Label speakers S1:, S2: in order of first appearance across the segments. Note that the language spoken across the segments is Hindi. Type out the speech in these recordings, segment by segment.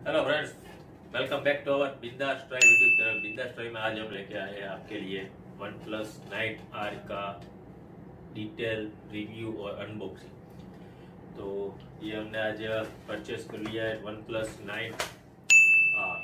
S1: Hello friends, welcome back to our Bindaas try YouTube channel. Bindaas try में आज हम लेके आए हैं आपके लिए OnePlus 9R का डिटेल रिव्यू और अनबॉक्सिंग। तो ये हमने आज परचेस कर लिया है OnePlus 9R।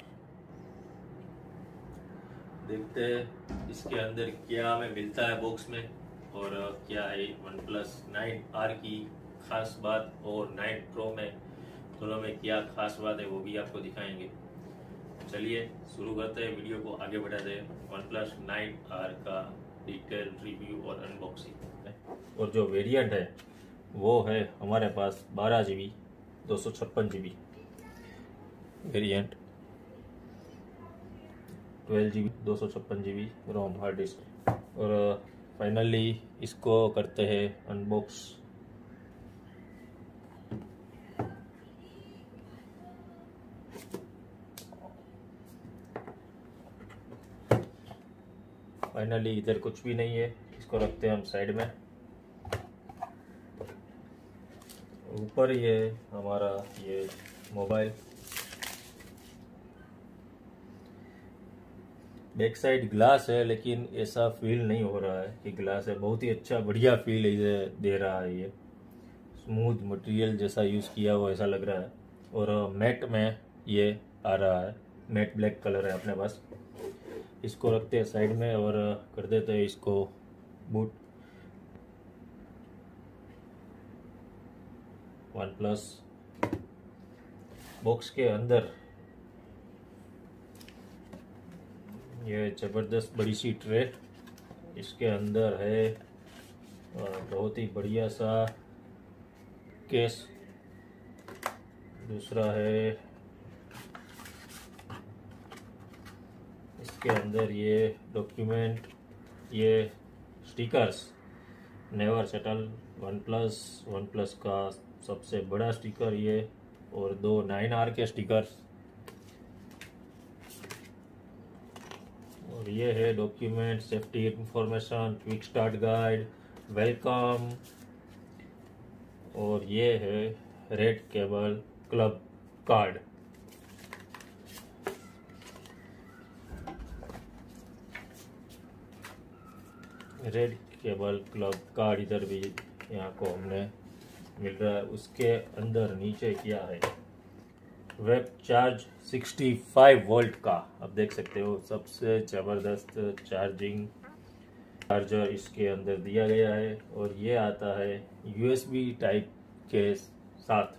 S1: देखते हैं इसके अंदर क्या हमें मिलता है बॉक्स में और क्या है OnePlus 9R की खास बात और 9 Pro में दोनों में क्या खास बात है वो भी आपको दिखाएंगे। चलिए शुरू करते हैं, वीडियो को आगे बढ़ाते हैं। OnePlus 9R का डिटेल रिव्यू और अनबॉक्सिंग। और जो वेरिएंट है वो है हमारे पास 12 GB 256 GB variant, 12 GB 256 GB ROM hard disk. और फाइनली इसको करते हैं अनबॉक्स। फाइनली इधर कुछ भी नहीं है, इसको रखते हैं हम साइड में। ऊपर ये हमारा ये मोबाइल, बैक साइड ग्लास है लेकिन ऐसा फील नहीं हो रहा है कि ग्लास है। बहुत ही अच्छा बढ़िया फील इसे दे रहा है, ये स्मूथ मटेरियल जैसा यूज़ किया हुआ ऐसा लग रहा है। और मैट में ये आ रहा है, मैट ब्लैक कलर है अपने पास। इसको रखते हैं साइड में और कर देते हैं इसको बूट। OnePlus बॉक्स के अंदर ये जबरदस्त बड़ी सी ट्रे, इसके अंदर है बहुत ही बढ़िया सा केस। दूसरा है इसके अंदर ये डॉक्यूमेंट, ये स्टिकर्स, नेवर सेटल OnePlus का सबसे बड़ा स्टिकर ये, और 2 9R के स्टिकर्स। और ये है document, safety information, quick start guide, welcome. और ये है red cable club card. Red cable club card इधर भी यहाँ को हमने मिल रहा है। उसके अंदर नीचे क्या है, वेब चार्ज 65 वोल्ट का, आप देख सकते हो सबसे ज़बरदस्त चार्जर इसके अंदर दिया गया है। और ये आता है USB टाइप के साथ।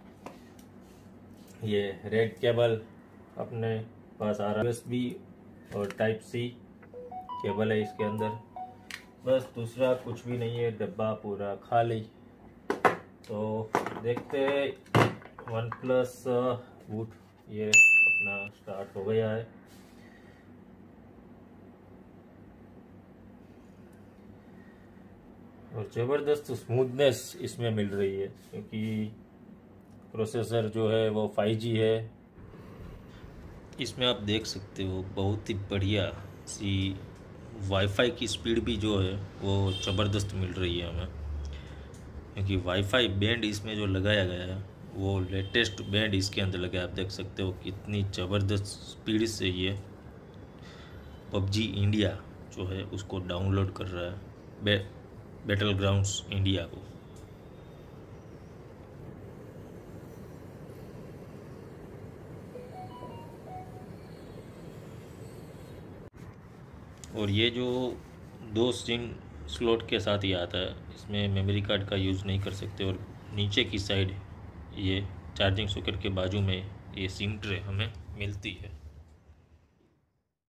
S1: ये रेड केबल अपने पास आ रहा है, USB और टाइप C केबल है इसके अंदर। बस दूसरा कुछ भी नहीं है, डब्बा पूरा खाली। तो देखते हैं OnePlus बूट ये अपना स्टार्ट हो गया है। और ज़बरदस्त स्मूथनेस इसमें मिल रही है क्योंकि प्रोसेसर जो है वो 5G है। इसमें आप देख सकते हो बहुत ही बढ़िया सी वाईफाई की स्पीड भी जो है वो ज़बरदस्त मिल रही है हमें, क्योंकि वाईफाई बैंड इसमें जो लगाया गया है वो लेटेस्ट बैंड इसके अंदर लगा है। आप देख सकते हो कितनी ज़बरदस्त स्पीड से ये PUBG इंडिया जो है उसको डाउनलोड कर रहा है, बैटल ग्राउंड्स इंडिया को। और ये जो 2 सिम स्लॉट के साथ ही आता है, इसमें मेमोरी कार्ड का यूज़ नहीं कर सकते। और नीचे की साइड ये चार्जिंग सॉकेट के बाजू में ये सिम ट्रे हमें मिलती है।